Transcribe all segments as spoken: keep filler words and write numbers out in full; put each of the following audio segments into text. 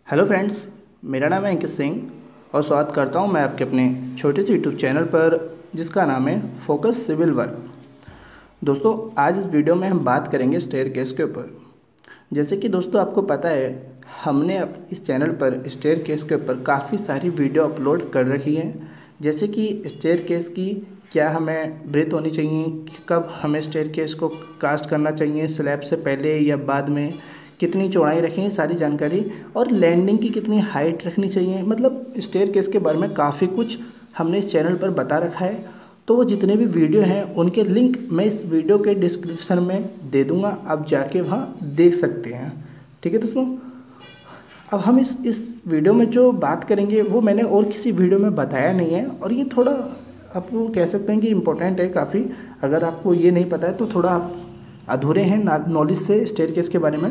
Hello friends, मेरा नाम है अंकित सिंह और स्वागत करता हूं मैं आपके अपने छोटे से यूट्यूब चैनल पर जिसका नाम है फोकस सिविल वर्क। दोस्तों, आज इस वीडियो में हम बात करेंगे स्टेयरकेस के ऊपर। जैसे कि दोस्तों आपको पता है, हमने इस चैनल पर स्टेयरकेस के ऊपर काफ़ी सारी वीडियो अपलोड कर रखी है। जैसे कि स्टेयरकेस की क्या हमें ब्रेथ होनी चाहिए, कब हमें स्टेयरकेस को कास्ट करना चाहिए, स्लैब से पहले या बाद में, कितनी चौड़ाई रखें, सारी जानकारी, और लैंडिंग की कितनी हाइट रखनी चाहिए। मतलब स्टेयरकेस के बारे में काफ़ी कुछ हमने इस चैनल पर बता रखा है। तो वो जितने भी वीडियो हैं उनके लिंक मैं इस वीडियो के डिस्क्रिप्शन में दे दूंगा, आप जाके वहाँ देख सकते हैं। ठीक है दोस्तों, अब हम इस इस वीडियो में जो बात करेंगे वो मैंने और किसी वीडियो में बताया नहीं है, और ये थोड़ा आपको कह सकते हैं कि इम्पोर्टेंट है काफ़ी। अगर आपको ये नहीं पता है तो थोड़ा आप अधूरे हैं नॉलेज से स्टेयरकेस के बारे में।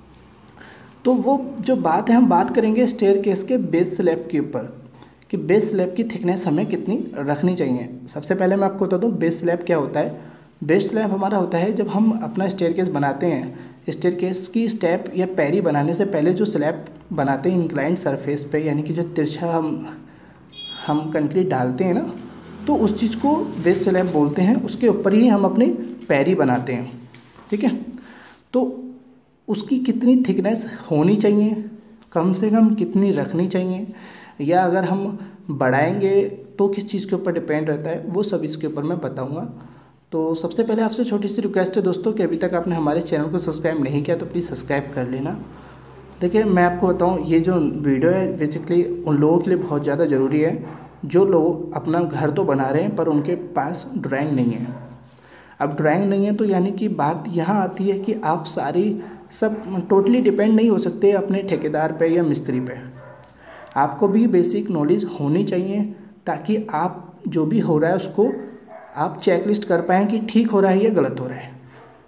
तो वो जो बात है, हम बात करेंगे स्टेयरकेस के बेस स्लैब के ऊपर कि बेस स्लैब की थिकनेस हमें कितनी रखनी चाहिए। सबसे पहले मैं आपको बता दूं बेस स्लैब क्या होता है। बेस स्लैब हमारा होता है जब हम अपना स्टेयरकेस बनाते हैं, स्टेयरकेस की स्टेप या पैरी बनाने से पहले जो स्लैब बनाते हैं इंक्लाइंड सरफेस पे, यानी कि जो तिरछा हम हम कंक्रीट डालते हैं ना, तो उस चीज़ को बेस स्लैब बोलते हैं। उसके ऊपर ही हम अपनी पैरी बनाते हैं। ठीक है, तो उसकी कितनी थिकनेस होनी चाहिए, कम से कम कितनी रखनी चाहिए, या अगर हम बढ़ाएंगे तो किस चीज़ के ऊपर डिपेंड रहता है, वो सब इसके ऊपर मैं बताऊंगा। तो सबसे पहले आपसे छोटी सी रिक्वेस्ट है दोस्तों कि अभी तक आपने हमारे चैनल को सब्सक्राइब नहीं किया तो प्लीज़ सब्सक्राइब कर लेना। देखिए, मैं आपको बताऊं, ये जो वीडियो है बेसिकली उन लोगों के लिए बहुत ज़्यादा ज़रूरी है जो लोग अपना घर तो बना रहे हैं पर उनके पास ड्राइंग नहीं है। अब ड्राइंग नहीं है तो यानी कि बात यहाँ आती है कि आप सारी सब टोटली डिपेंड नहीं हो सकते अपने ठेकेदार पे या मिस्त्री पे। आपको भी बेसिक नॉलेज होनी चाहिए ताकि आप जो भी हो रहा है उसको आप चेकलिस्ट कर पाएँ कि ठीक हो रहा है या गलत हो रहा है।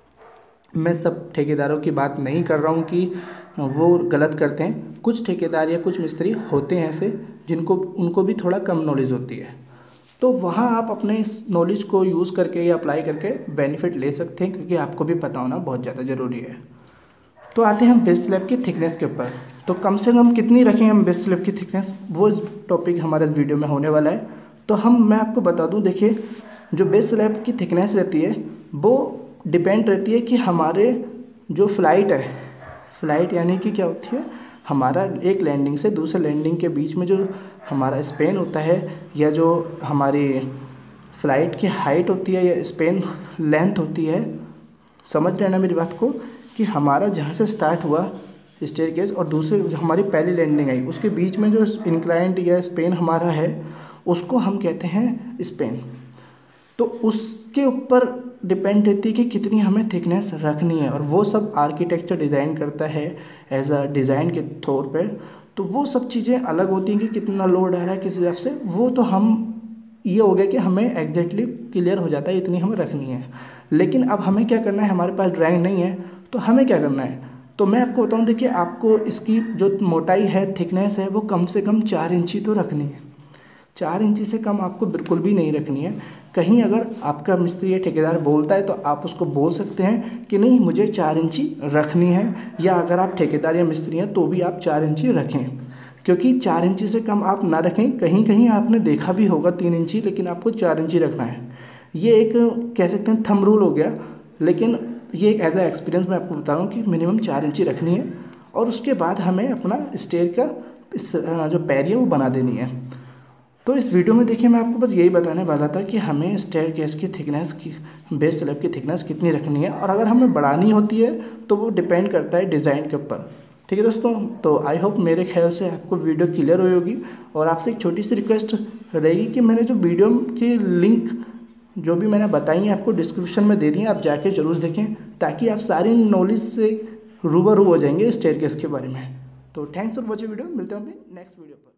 मैं सब ठेकेदारों की बात नहीं कर रहा हूँ कि वो गलत करते हैं। कुछ ठेकेदार या कुछ मिस्त्री होते हैं ऐसे जिनको उनको भी थोड़ा कम नॉलेज होती है, तो वहाँ आप अपने इस नॉलेज को यूज़ करके या अप्लाई करके बेनिफिट ले सकते हैं, क्योंकि आपको भी पता होना बहुत ज़्यादा ज़रूरी है। तो आते हैं हम बेस स्लैब की थिकनेस के ऊपर। तो कम से कम कितनी रखें हम बेस स्लैब की थिकनेस, वो इस टॉपिक हमारे इस वीडियो में होने वाला है। तो हम मैं आपको बता दूं, देखिए जो बेस स्लैब की थिकनेस रहती है वो डिपेंड रहती है कि हमारे जो फ्लाइट है, फ्लाइट यानी कि क्या होती है, हमारा एक लैंडिंग से दूसरे लैंडिंग के बीच में जो हमारा स्पेन होता है, या जो हमारी फ्लाइट की हाइट होती है या स्पेन लेंथ होती है। समझ रहे हैं ना मेरी बात को, कि हमारा जहाँ से स्टार्ट हुआ स्टेयरकेस और दूसरे जो हमारी पहली लैंडिंग आई उसके बीच में जो इंक्लाइंड या स्पेन हमारा है उसको हम कहते हैं स्पेन। तो उसके ऊपर डिपेंड रहती है कि कितनी हमें थिकनेस रखनी है, और वो सब आर्किटेक्चर डिज़ाइन करता है एज अ डिज़ाइन के तौर पर। तो वो सब चीज़ें अलग होती हैं कि कितना लोड आ रहा है किस हिसाब से, वो तो हम ये हो गया कि हमें एग्जैक्टली क्लियर हो जाता है इतनी हमें रखनी है। लेकिन अब हमें क्या करना है, हमारे पास ड्राइंग नहीं है तो हमें क्या करना है। तो मैं आपको बताऊं, देखिए आपको इसकी जो मोटाई है, थिकनेस है, वो कम से कम चार इंची तो रखनी है। चार इंची से कम आपको बिल्कुल भी नहीं रखनी है। कहीं अगर आपका मिस्त्री या ठेकेदार बोलता है तो आप उसको बोल सकते हैं कि नहीं मुझे चार इंची रखनी है, या अगर आप ठेकेदार या मिस्त्री हैं तो भी आप चार इंची रखें, क्योंकि चार इंची से कम आप ना रखें। कहीं कहीं आपने देखा भी होगा तीन इंची, लेकिन आपको चार इंची रखना है। ये एक कह सकते हैं थंब रूल हो गया, लेकिन ये एक एज अ एक्सपीरियंस मैं आपको बता रहा हूँ कि मिनिमम चार इंची रखनी है। और उसके बाद हमें अपना स्टेयर का इस जो पैरी है वो बना देनी है। तो इस वीडियो में देखिए मैं आपको बस यही बताने वाला था कि हमें स्टेयरकेस की थिकनेस की, बेस स्लैब की थिकनेस कितनी रखनी है, और अगर हमें बढ़ानी होती है तो वो डिपेंड करता है डिज़ाइन के ऊपर। ठीक है दोस्तों, तो आई होप मेरे ख्याल से आपको वीडियो क्लियर हुई होगी। और आपसे एक छोटी सी रिक्वेस्ट रहेगी कि मैंने जो वीडियो की लिंक जो भी मैंने बताई है आपको डिस्क्रिप्शन में दे दी है, आप जाके जरूर देखें ताकि आप सारी नॉलेज से रूबरू हो जाएंगे स्टेयरकेस के बारे में। तो थैंक्स फॉर वॉचिंग वीडियो, मिलते हैं अपने नेक्स्ट वीडियो पर।